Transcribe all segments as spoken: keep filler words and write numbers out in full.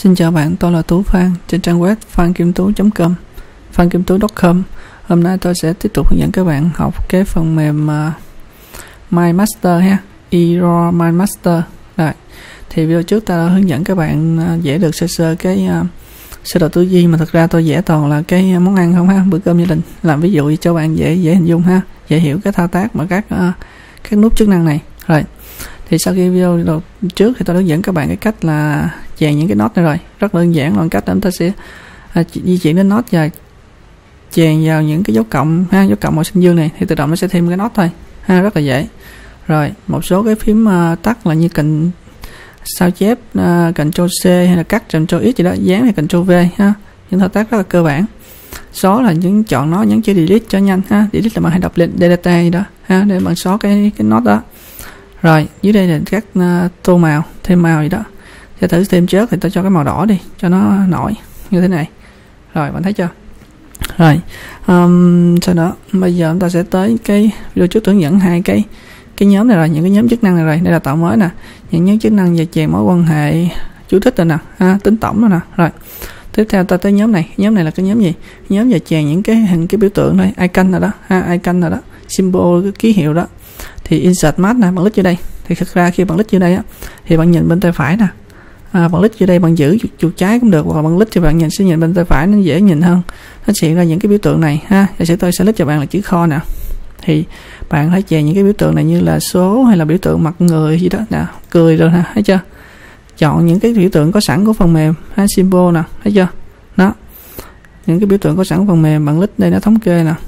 Xin chào bạn, tôi là Tú Phan trên trang web phan kim tú chấm com, phan kim tú chấm com. Hôm nay tôi sẽ tiếp tục hướng dẫn các bạn học cái phần mềm uh, MindMaster ha, Error MindMaster. Rồi, thì video trước ta đã hướng dẫn các bạn uh, vẽ được sơ sơ cái uh, sơ đồ tư duy, mà thực ra tôi vẽ toàn là cái món ăn không ha, bữa cơm gia đình. Làm ví dụ cho bạn dễ dễ hình dung ha, dễ hiểu cái thao tác mà các uh, các nút chức năng này. Rồi, thì sau khi video đầu trước thì tôi hướng dẫn các bạn cái cách là chèn những cái nốt này rồi, rất đơn giản. Là cách chúng ta sẽ à, di chuyển đến nốt và chèn vào những cái dấu cộng ha, dấu cộng màu xanh dương này thì tự động nó sẽ thêm cái nốt thôi ha, rất là dễ. Rồi một số cái phím uh, tắt là như cần sao chép, uh, Ctrl C hay là cắt Ctrl X gì đó, dán hay Ctrl V ha, những thao tác rất là cơ bản. Số là những chọn nó, nhấn chữ delete cho nhanh ha, delete là bạn hãy đọc lên delete gì đó ha, để bạn xóa cái cái nốt đó. Rồi dưới đây là các uh, tô màu, thêm màu gì đó. Cho thử thêm chớp thì tôi cho cái màu đỏ đi cho nó nổi như thế này. Rồi bạn thấy chưa? Rồi um, sau đó bây giờ chúng ta sẽ tới cái video trước hướng dẫn hai cái cái nhóm này rồi, những cái nhóm chức năng này rồi. Đây là tạo mới nè, những nhóm chức năng về chèn mối quan hệ, chú thích rồi nè ha, tính tổng rồi nè. Rồi tiếp theo ta tới nhóm này. Nhóm này là cái nhóm gì? Nhóm về chèn những cái hình cái biểu tượng thôi, icon rồi đó ha, icon rồi đó, symbol, cái ký hiệu đó. Thì insert mask nè, bạn click vô đây. Thì thực ra khi bạn click vô đây á thì bạn nhìn bên tay phải nè, à, bạn click vô đây, bạn giữ chuột trái cũng được, hoặc là bạn click thì bạn nhìn sẽ nhìn bên tay phải, nó dễ nhìn hơn, nó sẽ hiện ra những cái biểu tượng này ha. Giả sử tôi sẽ click cho bạn là chữ kho nè, thì bạn hãy chèn những cái biểu tượng này như là số hay là biểu tượng mặt người gì đó nè, cười rồi nè, thấy chưa? Chọn những cái biểu tượng có sẵn của phần mềm ha, symbol nè, thấy chưa? Đó, những cái biểu tượng có sẵn của phần mềm, bạn click đây nó thống kê nè.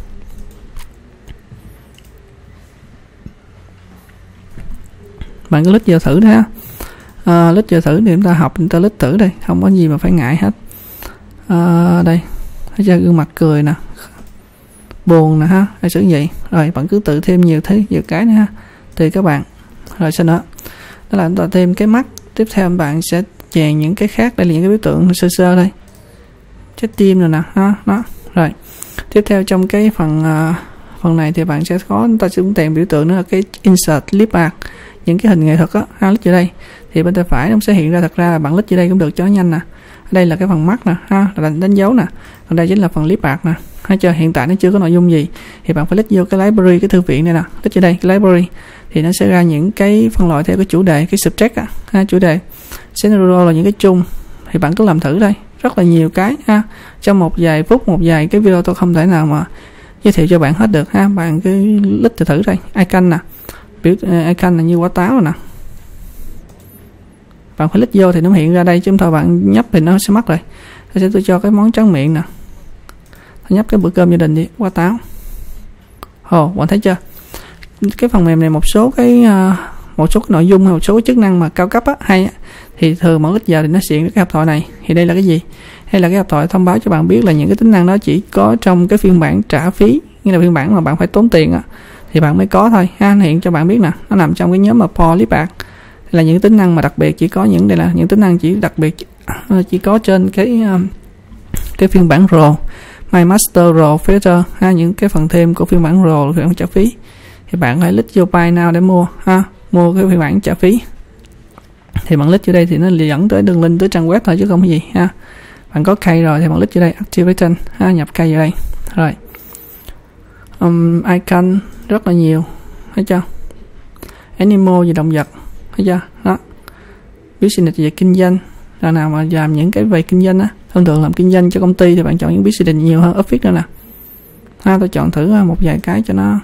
Bạn cứ lít vào thử đó ha, à, lít vào thử thì chúng ta học, chúng ta lít thử đây, không có gì mà phải ngại hết. À, đây thấy chưa, gương mặt cười nè, buồn nè ha, hay sử vậy. Rồi bạn cứ tự thêm nhiều thứ, nhiều cái nữa ha, tùy các bạn. Rồi sau đó đó là chúng ta thêm cái mắt. Tiếp theo bạn sẽ chèn những cái khác, đây là những cái biểu tượng sơ sơ đây, trái tim rồi nè ha, đó. Rồi tiếp theo trong cái phần uh, phần này thì bạn sẽ có, chúng ta sẽ chèn biểu tượng nữa là cái insert clip art, những cái hình nghệ thuật á, ha, click vào đây thì bên tay phải nó sẽ hiện ra. Thật ra là bạn click vào đây cũng được cho nhanh nè. Ở đây là cái phần mắt nè ha, là đánh dấu nè, còn đây chính là phần clip art nè, thấy chưa? Hiện tại nó chưa có nội dung gì thì bạn phải click vô cái library, cái thư viện này nè, click vào đây cái library thì nó sẽ ra những cái phân loại theo cái chủ đề, cái subject á ha, chủ đề. General là những cái chung, thì bạn cứ làm thử đây, rất là nhiều cái ha. Trong một vài phút, một vài cái video tôi không thể nào mà giới thiệu cho bạn hết được ha. Bạn cứ click thử đây, icon nè, biểu icon là như quả táo rồi nè, bạn phải click vô thì nó hiện ra đây, chứ không thôi bạn nhấp thì nó sẽ mất rồi. Tôi sẽ tôi cho cái món tráng miệng nè, tôi nhấp cái bữa cơm gia đình đi, quả táo. Ồ, bạn thấy chưa? Cái phần mềm này một số cái uh, một số cái nội dung hay một số cái chức năng mà cao cấp á, hay á, thì thường bạn click vào thì nó hiện cái hộp thoại này. Thì đây là cái gì? Hay là cái hộp thoại thông báo cho bạn biết là những cái tính năng đó chỉ có trong cái phiên bản trả phí, nghĩa là phiên bản mà bạn phải tốn tiền á, thì bạn mới có thôi ha. Hiện cho bạn biết nè, nó nằm trong cái nhóm mà Polybag, là những tính năng mà đặc biệt chỉ có những, đây là những tính năng chỉ đặc biệt chỉ có trên cái cái phiên bản Pro, MindMaster Pro Feature ha, những cái phần thêm của phiên bản Pro, phiên bản trả phí. Thì bạn hãy click vô Buy Now để mua ha, mua cái phiên bản trả phí. Thì bạn click vô đây thì nó dẫn tới đường link tới trang web thôi chứ không có gì ha. Bạn có key rồi thì bạn click vô đây Activate ha, nhập key vào đây. Rồi um, icon rất là nhiều, thấy chưa? Animal về động vật, thấy chưa? Đó, business về kinh doanh, là nào mà làm những cái về kinh doanh á, thông thường làm kinh doanh cho công ty thì bạn chọn những business nhiều hơn office nữa nè ha. Tôi chọn thử một vài cái cho nó,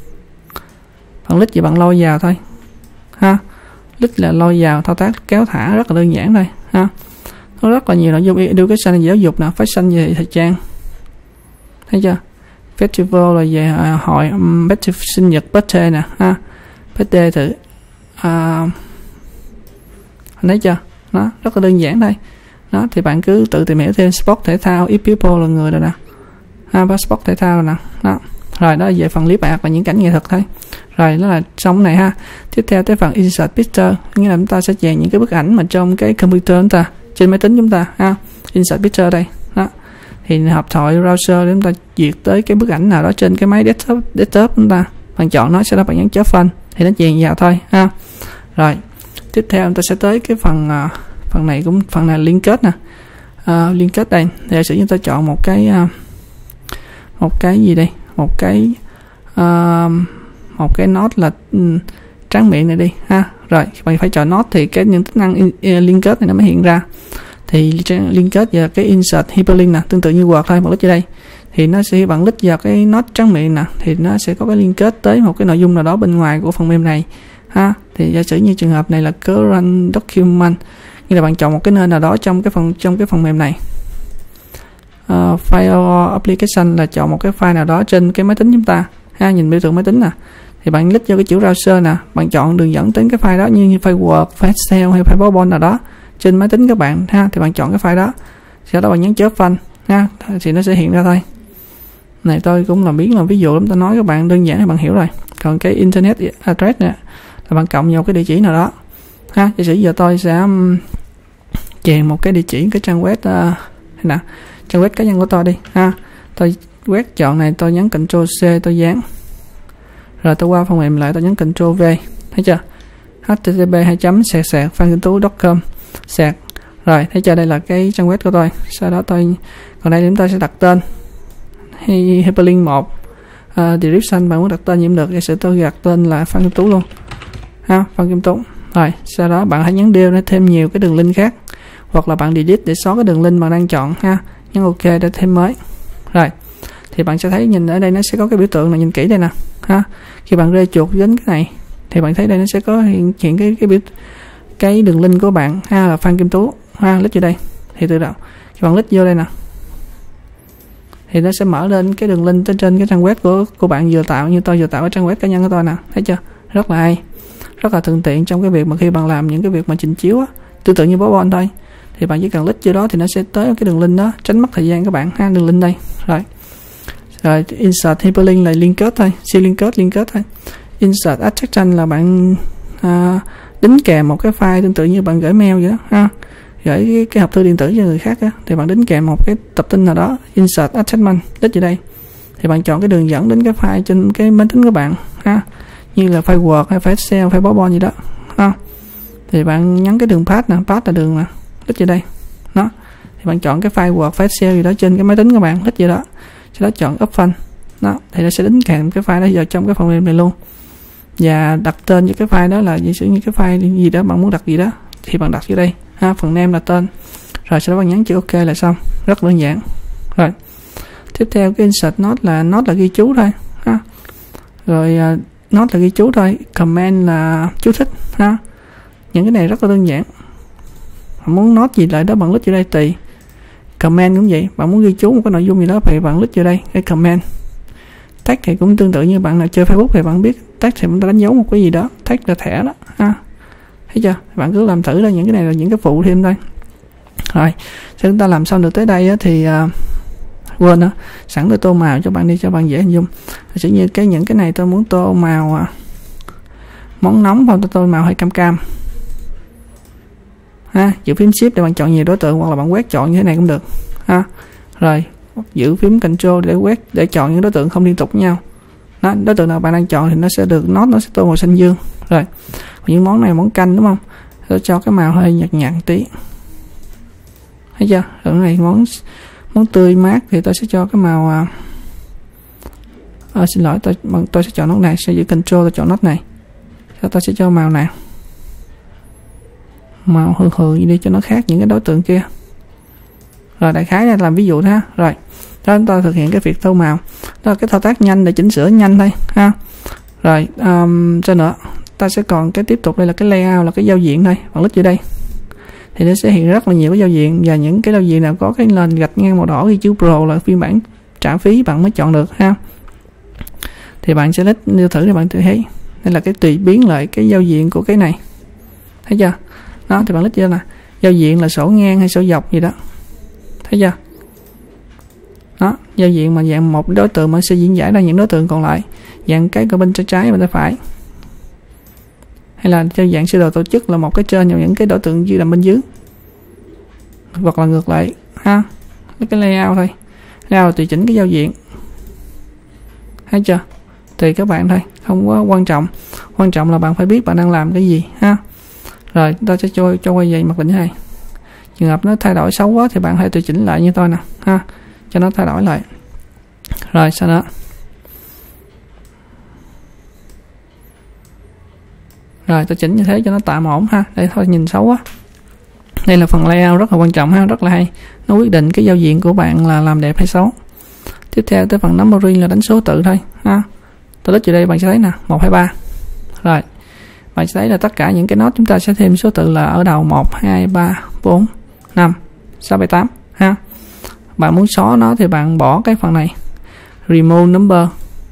bạn click về bạn lôi vào thôi ha, click là lôi vào, thao tác kéo thả rất là đơn giản thôi ha. Nó rất là nhiều nội dung, education về giáo dục nè, fashion về thời trang, thấy chưa? Festival là về uh, hội um, birthday, sinh nhật birthday nè ha, birthday thử uh, thấy chưa? Nó rất là đơn giản đây. Đó thì bạn cứ tự tìm hiểu thêm. Sport thể thao, if people là người rồi nè ha, passport thể thao rồi nè. Đó rồi, đó là về phần clip art và những cảnh nghệ thuật thôi. Rồi đó là xong này ha. Tiếp theo tới phần insert picture, nghĩa là chúng ta sẽ chèn những cái bức ảnh mà trong cái computer chúng ta, trên máy tính chúng ta ha. Insert picture đây đó, thì hộp thoại browser để chúng ta duyệt tới cái bức ảnh nào đó trên cái máy desktop desktop chúng ta, bạn chọn nó, sau đó bạn nhấn chớp phanh thì nó chèn vào thôi ha. Rồi tiếp theo chúng ta sẽ tới cái phần uh, phần này cũng phần này liên kết nè, uh, liên kết đây. Thì giả sử như tôi chọn một cái uh, một cái gì đây, một cái uh, một cái nốt là um, tráng miệng này đi ha. Rồi bạn phải chọn nốt thì cái những tính năng in, in, liên kết này nó mới hiện ra. Thì liên kết vào cái insert hyperlink nè, tương tự như Word thôi, bạn click vào đây thì nó sẽ bạn click vào cái nốt tráng miệng nè, thì nó sẽ có cái liên kết tới một cái nội dung nào đó bên ngoài của phần mềm này ha. Thì giả sử như trường hợp này là current document, như là bạn chọn một cái nơi nào đó trong cái phần trong cái phần mềm này. Uh, file or application là chọn một cái file nào đó trên cái máy tính chúng ta ha, nhìn biểu tượng máy tính nè, thì bạn click vô cái chữ browser nè, bạn chọn đường dẫn đến cái file đó, như, như file Word, file Excel hay file PowerPoint nào đó trên máy tính các bạn ha, thì bạn chọn cái file đó, sau đó bạn nhấn chớp phanh ha, thì nó sẽ hiện ra thôi. Này tôi cũng làm biến làm ví dụ lắm, tôi nói các bạn đơn giản thì bạn hiểu rồi. Còn cái internet address nè là bạn cộng vào cái địa chỉ nào đó ha. Giả sử giờ tôi sẽ um, chèn một cái địa chỉ cái trang web uh, nè, trang web cá nhân của tôi đi ha. Tôi quét chọn này, tôi nhấn Ctrl C, tôi dán, rồi tôi qua phần mềm lại, tôi nhấn Ctrl V, thấy chưa, h t t p hai chấm sạc sạc phan kim tú chấm com sạc. Rồi thấy chưa, đây là cái trang web của tôi. Sau đó tôi còn đây chúng ta sẽ đặt tên hay hyperlink một, uh, description bạn muốn đặt tên gì cũng được. Giả sử tôi đặt tên là Phan Kim Tú luôn ha, Phan Kim Tú. Rồi sau đó bạn hãy nhấn đeo để thêm nhiều cái đường link khác, hoặc là bạn delete để xóa cái đường link bạn đang chọn ha, nhấn OK để thêm mới. Rồi thì bạn sẽ thấy, nhìn ở đây nó sẽ có cái biểu tượng này, nhìn kỹ đây nè ha. Khi bạn rê chuột đến cái này thì bạn thấy đây nó sẽ có hiện, hiện cái cái biểu cái đường link của bạn ha, là Phan Kim Tú ha. Click vô đây thì tự động khi bạn click vô đây nè thì nó sẽ mở lên cái đường link trên trên cái trang web của của bạn vừa tạo, như tôi vừa tạo cái trang web cá nhân của tôi nè, thấy chưa, rất là hay, rất là thuận tiện trong cái việc mà khi bạn làm những cái việc mà trình chiếu á, tương tự như PowerPoint thôi, thì bạn chỉ cần click vô đó thì nó sẽ tới cái đường link đó, tránh mất thời gian các bạn ha. Đường link đây rồi, rồi insert hyperlink là liên kết thôi, siêu liên kết liên kết thôi. Insert attachment là bạn à, đính kèm một cái file tương tự như bạn gửi mail vậy đó ha, gửi cái, cái hộp thư điện tử cho người khác á, thì bạn đính kèm một cái tập tin nào đó, insert attachment, click vào đây thì bạn chọn cái đường dẫn đến cái file trên cái máy tính của bạn ha, như là file Word hay file Excel, file PowerPoint gì đó ha. Thì bạn nhấn cái đường path nè, path là đường nè, click vào đây đó, thì bạn chọn cái file Word, file Excel gì đó trên cái máy tính của bạn, click vào đó, sau đó chọn open đó, thì nó sẽ đính kèm cái file đó vào trong cái phần mềm này luôn, và đặt tên cho cái file đó là giả sử như cái file gì đó bạn muốn đặt gì đó thì bạn đặt vô đây ha, phần name là tên, rồi sau đó bạn nhấn chữ OK là xong, rất đơn giản. Rồi tiếp theo cái insert note là note là ghi chú thôi ha, rồi uh, note là ghi chú thôi, comment là chú thích ha. Những cái này rất là đơn giản, bạn muốn note gì lại đó bạn click vô đây tùy. Comment cũng vậy, bạn muốn ghi chú một cái nội dung gì đó thì bạn click vô đây cái comment. Tag thì cũng tương tự như bạn nào chơi Facebook thì bạn biết tag thì chúng ta đánh dấu một cái gì đó, tag là thẻ đó ha, thấy chưa, bạn cứ làm thử ra, những cái này là những cái phụ thêm thôi. Rồi sau chúng ta làm xong được tới đây á, thì uh, quên đó, sẵn tôi tô màu cho bạn đi cho bạn dễ hình dung. Chỉ như cái những cái này tôi muốn tô màu uh, món nóng, không tôi tô màu hay cam cam ha, giữ phím shift để bạn chọn nhiều đối tượng, hoặc là bạn quét chọn như thế này cũng được ha. Rồi giữ phím Ctrl để quét để chọn những đối tượng không liên tục với nhau đó, đối tượng nào bạn đang chọn thì nó sẽ được nốt, nó sẽ tô màu xanh dương. Rồi những món này món canh đúng không, tôi cho cái màu hơi nhạt nhạt tí, thấy chưa. Rồi này món món tươi mát thì tôi sẽ cho cái màu à, à, xin lỗi tôi tôi sẽ chọn nốt này, sẽ giữ Ctrl tôi chọn nốt này, sau tôi sẽ cho màu nào màu hường hường đi cho nó khác những cái đối tượng kia. Rồi đại khái là làm ví dụ ha. Rồi đó, chúng ta thực hiện cái việc tô màu, đó là cái thao tác nhanh để chỉnh sửa nhanh thôi ha. Rồi um, sao nữa, ta sẽ còn cái tiếp tục đây là cái layout, là cái giao diện thôi, bạn click vô đây thì nó sẽ hiện rất là nhiều cái giao diện, và những cái giao diện nào có cái nền gạch ngang màu đỏ ghi chữ Pro là phiên bản trả phí bạn mới chọn được ha. Thì bạn sẽ click nêu thử thì bạn tự thấy đây là cái tùy biến lại cái giao diện của cái này, thấy chưa đó. Thì bạn click vô là giao diện là sổ ngang hay sổ dọc gì đó, thấy chưa đó. Giao diện mà dạng một đối tượng mà sẽ diễn giải ra những đối tượng còn lại, dạng cái của bên trái trái và tay phải, hay là cho dạng sơ đồ tổ chức là một cái trên và những cái đối tượng dưới làm bên dưới, hoặc là ngược lại ha. Cái layout thôi, layout tùy chỉnh cái giao diện, thấy chưa, tùy các bạn thôi, không có quan trọng, quan trọng là bạn phải biết bạn đang làm cái gì ha. Rồi ta sẽ cho cho quay về mặt định này Trường hợp nó thay đổi xấu quá thì bạn hãy tùy chỉnh lại như tôi nè ha, cho nó thay đổi lại. Rồi sau đó rồi tôi chỉnh như thế cho nó tạm ổn ha. Đây thôi nhìn xấu quá. Đây là phần layout rất là quan trọng ha, rất là hay. Nó quyết định cái giao diện của bạn là làm đẹp hay xấu. Tiếp theo tới phần numbering là đánh số tự thôi ha. Tôi lít vào đây bạn sẽ thấy nè, một, hai, ba. Rồi bạn sẽ thấy là tất cả những cái nốt chúng ta sẽ thêm số tự là ở đầu một, hai, ba, bốn, năm, sáu, bảy, tám ha. Bạn muốn xóa nó thì bạn bỏ cái phần này, remove number.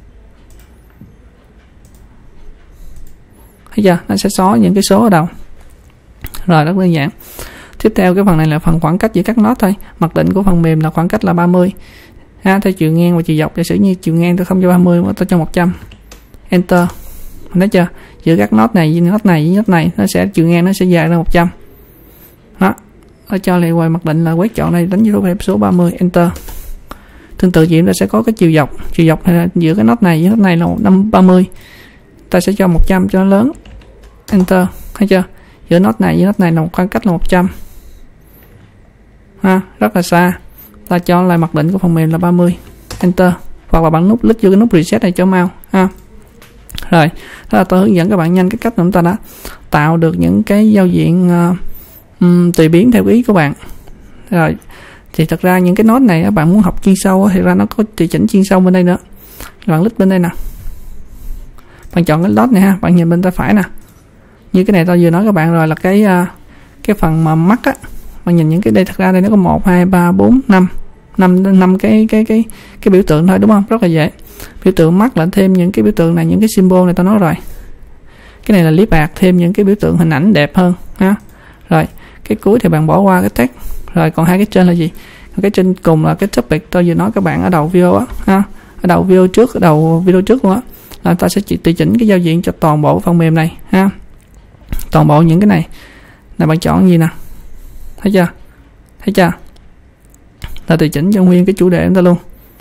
Thấy chưa? Nó sẽ xóa những cái số ở đầu. Rồi rất đơn giản. Tiếp theo cái phần này là phần khoảng cách giữa các nốt thôi. Mặc định của phần mềm là khoảng cách là ba mươi ha, theo chiều ngang và chiều dọc. Giả sử như chiều ngang tôi không cho ba mươi mà tôi cho một trăm. Enter. Mình thấy chưa? Giữa các nốt này với nốt này với nốt này nó sẽ chiều ngang nó sẽ dài ra một trăm. Đó. Nó cho lại quay mặc định là quét chọn này đánh dấu phép số ba mươi. Enter. Tương tự vậy ta sẽ có cái chiều dọc. Chiều dọc là giữa cái nốt này với nốt này là năm ba mươi. Ta sẽ cho một trăm cho nó lớn. Enter. Thấy chưa? Giữa nốt này với nốt này là một khoảng cách là một trăm ha, rất là xa. Ta cho lại mặc định của phần mềm là ba mươi. Enter. Hoặc là bạn nút click vô cái nút reset này cho mouse ha. Rồi đó là tôi hướng dẫn các bạn nhanh cái cách mà chúng ta đã tạo được những cái giao diện uh, um, tùy biến theo ý của bạn. Rồi thì thật ra những cái nốt này các bạn muốn học chuyên sâu thì ra nó có tùy chỉnh chuyên sâu bên đây nữa. Bạn click bên đây nè, bạn chọn cái nốt này ha, bạn nhìn bên tay phải nè. Như cái này tôi vừa nói các bạn rồi là cái uh, cái phần mà mắt á, bạn nhìn những cái đây, thật ra đây nó có một, hai, ba, bốn, năm năm năm cái cái cái cái biểu tượng thôi đúng không? Rất là dễ. Biểu tượng mắt là thêm những cái biểu tượng này, những cái symbol này tôi nói rồi. Cái này là clip art, thêm những cái biểu tượng hình ảnh đẹp hơn ha. Rồi cái cuối thì bạn bỏ qua cái text. Rồi còn hai cái trên là gì? Cái trên cùng là cái topic tôi vừa nói các bạn ở đầu video á ha. Ở đầu video trước, ở đầu video trước luôn á, là ta sẽ chỉ tùy chỉnh cái giao diện cho toàn bộ phần mềm này ha. Toàn bộ những cái này là bạn chọn gì nè, thấy chưa? Thấy chưa? Ta tùy chỉnh cho nguyên cái chủ đề chúng ta luôn.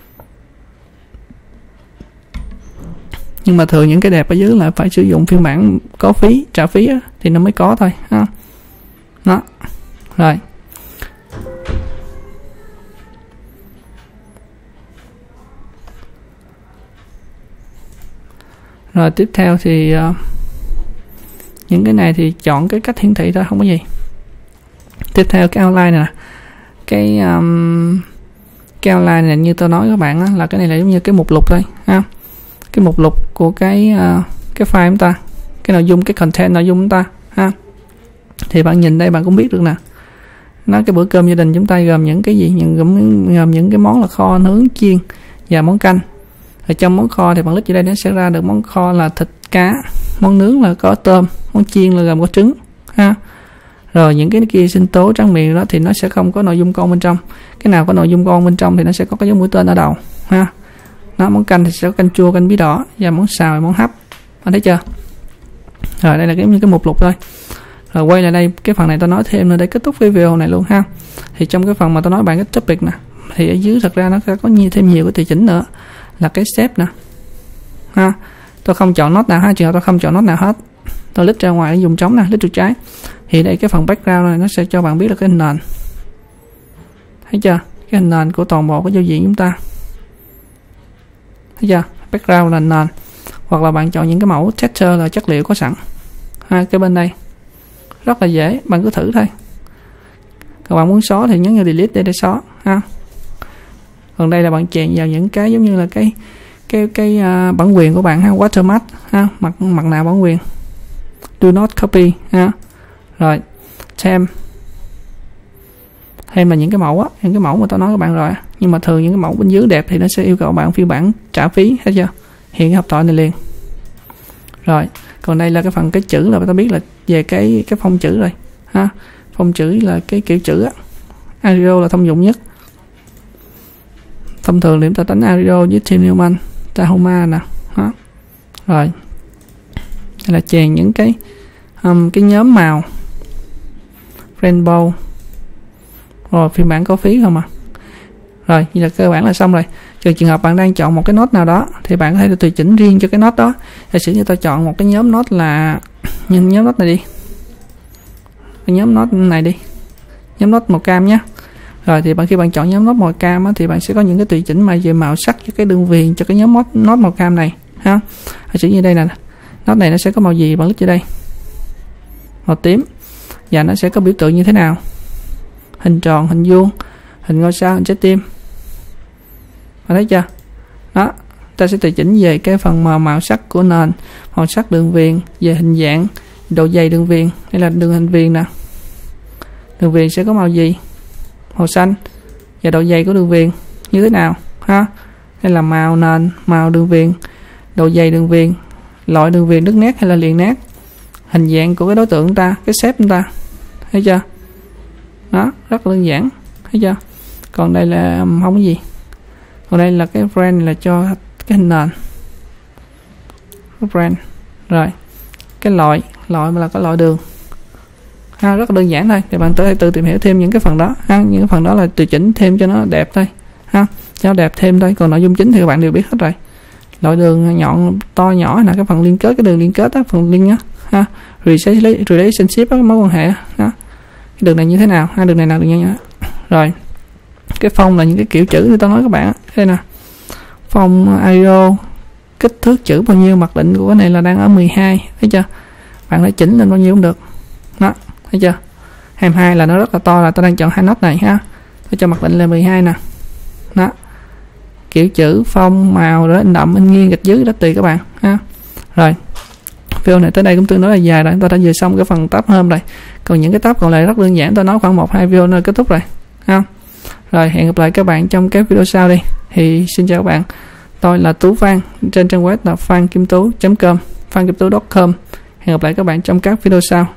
Nhưng mà thường những cái đẹp ở dưới là phải sử dụng phiên bản có phí, trả phí á, thì nó mới có thôi ha. Đó. Rồi. Rồi tiếp theo thì uh, những cái này thì chọn cái cách hiển thị thôi, không có gì. Tiếp theo cái outline này nè. Cái um, cái outline này như tôi nói các bạn á, là cái này là giống như cái mục lục thôi ha. Cái mục lục của cái uh, cái file chúng ta, cái nội dung, cái content nội dung chúng ta ha. Thì bạn nhìn đây bạn cũng biết được nè. Nó cái bữa cơm gia đình chúng ta gồm những cái gì? Những gồm, gồm những cái món là kho, nướng, chiên và món canh. Ở trong món kho thì bạn click vào đây nó sẽ ra được món kho là thịt cá, món nướng là có tôm, món chiên là gồm có trứng ha. Rồi những cái kia sinh tố tráng miệng đó thì nó sẽ không có nội dung con bên trong. Cái nào có nội dung con bên trong thì nó sẽ có cái dấu mũi tên ở đầu ha. Nó món canh thì sẽ có canh chua, canh bí đỏ, và món xào, món hấp. Bạn thấy chưa? Rồi đây là cái như cái mục lục thôi. Rồi quay lại đây, cái phần này tôi nói thêm nữa để kết thúc cái video này luôn ha. Thì trong cái phần mà tôi nói bạn cái topic nè, thì ở dưới thật ra nó sẽ có nhiều, thêm nhiều cái tùy chỉnh nữa, là cái step nè ha. Tôi không chọn nốt nào ha, trường hợp tôi không chọn nốt nào hết, tôi lít ra ngoài dùng trống nè, lít chuột trái, thì đây cái phần background này nó sẽ cho bạn biết là cái hình nền. Thấy chưa? Cái hình nền của toàn bộ cái giao diện chúng ta. Thấy chưa? Background là nền. Hoặc là bạn chọn những cái mẫu texture là chất liệu có sẵn ha, cái bên đây rất là dễ, bạn cứ thử thôi. Các bạn muốn xóa thì nhấn vào delete để để xóa ha. Còn đây là bạn chèn vào những cái giống như là cái cái cái uh, bản quyền của bạn ha, watermark ha, mặt mặt nạ bản quyền, do not copy ha. Rồi thêm thêm là những cái mẫu á, những cái mẫu mà tôi nói các bạn rồi, nhưng mà thường những cái mẫu bên dưới đẹp thì nó sẽ yêu cầu bạn phiên bản trả phí, thấy chưa? Hiện cái hộp thoại này liền. Rồi còn đây là cái phần cái chữ, là ta biết là về cái cái phông chữ rồi ha. Phông chữ là cái kiểu chữ á, Arial là thông dụng nhất. Thông thường thì chúng ta đánh Arial với Tim Newman, Tahoma nè đó. Rồi đây là chèn những cái um, cái nhóm màu rainbow, rồi phiên bản có phí không à. Rồi như là cơ bản là xong rồi. Trừ trường hợp bạn đang chọn một cái nốt nào đó thì bạn có thể tùy chỉnh riêng cho cái nốt đó. Giả sử như tôi chọn một cái nhóm nốt là, nhìn nhóm nốt này đi, cái nhóm nốt này đi, nhóm nốt màu cam nhé. Rồi thì bạn khi bạn chọn nhóm nốt màu cam á, thì bạn sẽ có những cái tùy chỉnh mà về màu sắc cho cái đường viền cho cái nhóm nốt nốt màu cam này ha. Giả sử như đây nè, nốt này nó sẽ có màu gì, bạn click vào đây, màu tím, và nó sẽ có biểu tượng như thế nào, hình tròn, hình vuông, hình ngôi sao, hình trái tim, bạn thấy chưa? Đó, ta sẽ tùy chỉnh về cái phần màu màu sắc của nền, màu sắc đường viền, về hình dạng, độ dày đường viền. Đây là đường hình viền nè, đường viền sẽ có màu gì, màu xanh, và độ dày của đường viền như thế nào ha. Đây là màu nền, màu đường viền, độ dày đường viền, loại đường viền đứt nét hay là liền nét, hình dạng của cái đối tượng ta, cái shape chúng ta, thấy chưa? Đó, rất là đơn giản, thấy chưa? Còn đây là không có gì, còn đây là cái brand là cho cái hình nền, cái brand. Rồi cái loại loại mà là cái loại đường ha, rất là đơn giản thôi. Thì bạn tới tự tìm hiểu thêm những cái phần đó ha, những cái phần đó là tùy chỉnh thêm cho nó đẹp thôi ha, cho nó đẹp thêm thôi. Còn nội dung chính thì các bạn đều biết hết rồi. Loại đường nhọn to nhỏ là cái phần liên kết, cái đường liên kết đó, phần link á ha, relationship đó, mối quan hệ đó. Cái đường này như thế nào, hai đường này là đường nhân nhá. Rồi cái phông là những cái kiểu chữ người ta nói các bạn, đây nè, phông Arial, kích thước chữ bao nhiêu, mặc định của cái này là đang ở mười hai, thấy chưa? Bạn phải chỉnh lên bao nhiêu cũng được đó, thấy chưa? hai mươi hai là nó rất là to, là tôi đang chọn hai nốt này ha, tôi cho mặc định là mười hai nè. Đó, kiểu chữ, phông, màu, đó, in đậm, in nghiêng, gạch dưới, đó tùy các bạn ha. Rồi video này tới đây cũng tương đối là dài rồi, tôi đã vừa xong cái phần tab Home rồi. Còn những cái tab còn lại rất đơn giản, tôi nói khoảng một hai video nữa kết thúc rồi ha. Rồi hẹn gặp lại các bạn trong các video sau đi. Thì xin chào các bạn, tôi là Tú Phan, trên trang web là phan kim tú chấm com, phan kim tú chấm com. Hẹn gặp lại các bạn trong các video sau.